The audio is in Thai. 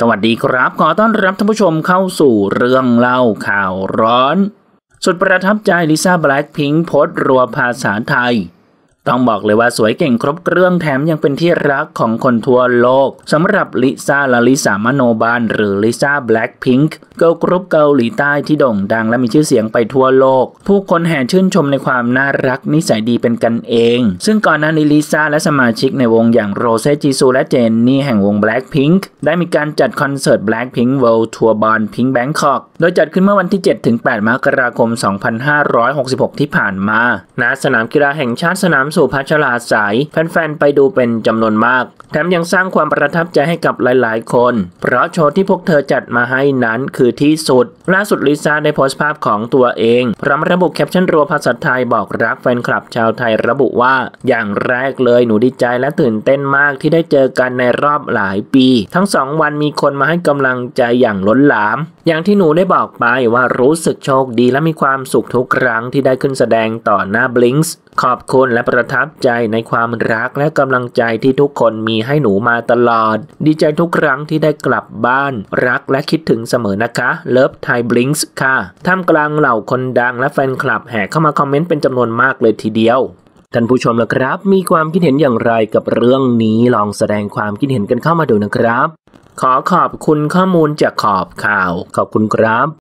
วัสดีครับขอต้อนรับท่านผู้ชมเข้าสู่เรื่องเล่าข่าวร้อนสุดประทับใจลิซ่าแบล็คพิงค์โพสต์รัวภาษาไทยต้องบอกเลยว่าสวยเก่งครบเครื่องแถมยังเป็นที่รักของคนทั่วโลกสำหรับลิซ่าและลิซ่ามโนบาลหรือลิซ่าแบล็คพิงค์เกิร์ลกรุ๊ปเกาหลีใต้ที่โด่งดังและมีชื่อเสียงไปทั่วโลกผู้คนแห่ชื่นชมในความน่ารักนิสัยดีเป็นกันเองซึ่งก่อนหน้านี้ลิซ่าและสมาชิกในวงอย่างโรเซ่จีซูและเจนนี่แห่งวงแบล็คพิงค์ได้มีการจัดคอนเสิร์ต Blackpink World Tour Pink Bangkok โดยจัดขึ้นเมื่อวันที่ 7-8 มกราคม 2566 ที่ผ่านมาณสนามกีฬาแห่งชาติสนามสุพัชราไสยแฟนๆไปดูเป็นจำนวนมากแถมยังสร้างความประทับใจให้กับหลายๆคนเพราะโชว์ที่พวกเธอจัดมาให้นั้นคือที่สุดล่าสุดลิซ่าได้โพสต์ภาพของตัวเองพร้อมระบุแคปชั่นรัวภาษาไทยบอกรักแฟนคลับชาวไทยระบุว่าอย่างแรกเลยหนูดีใจและตื่นเต้นมากที่ได้เจอกันในรอบหลายปีทั้ง2 วันมีคนมาให้กำลังใจอย่างล้นหลามอย่างที่หนูได้บอกไปว่ารู้สึกโชคดีและมีความสุขทุกครั้งที่ได้ขึ้นแสดงต่อหน้า Blinks ขอบคุณและประทับใจในความรักและกำลังใจที่ทุกคนมีให้หนูมาตลอดดีใจทุกครั้งที่ได้กลับบ้านรักและคิดถึงเสมอนะคะเลิฟไทย Blinks ค่ะท่ามกลางเหล่าคนดังและแฟนคลับแห่เข้ามาคอมเมนต์เป็นจำนวนมากเลยทีเดียวท่านผู้ชมล่ะครับมีความคิดเห็นอย่างไรกับเรื่องนี้ลองแสดงความคิดเห็นกันเข้ามาดูนะครับขอขอบคุณข้อมูลจากขอบข่าวขอบคุณครับ